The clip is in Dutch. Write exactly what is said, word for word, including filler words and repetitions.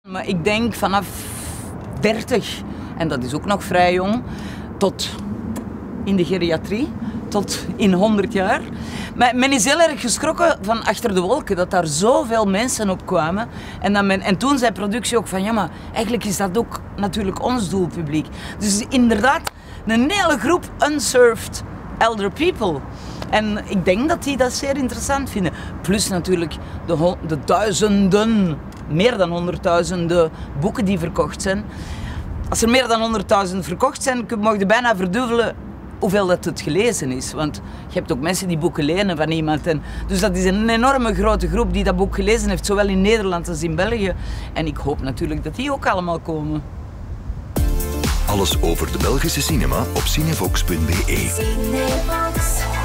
Maar ik denk vanaf dertig, en dat is ook nog vrij jong, tot in de geriatrie, tot in honderd jaar. Maar men is heel erg geschrokken van Achter de Wolken, dat daar zoveel mensen op kwamen. En, dat men, en toen zei productie ook van, ja maar eigenlijk is dat ook natuurlijk ons doelpubliek. Dus inderdaad, een hele groep unserved elder people. En ik denk dat die dat zeer interessant vinden. Plus natuurlijk de, de duizenden, meer dan honderdduizenden boeken die verkocht zijn. Als er meer dan honderdduizend verkocht zijn, mag je bijna verdubbelen hoeveel dat het gelezen is. Want je hebt ook mensen die boeken lenen van iemand. En dus dat is een enorme grote groep die dat boek gelezen heeft, zowel in Nederland als in België. En ik hoop natuurlijk dat die ook allemaal komen. Alles over de Belgische cinema op cinevox punt be. Cinevox.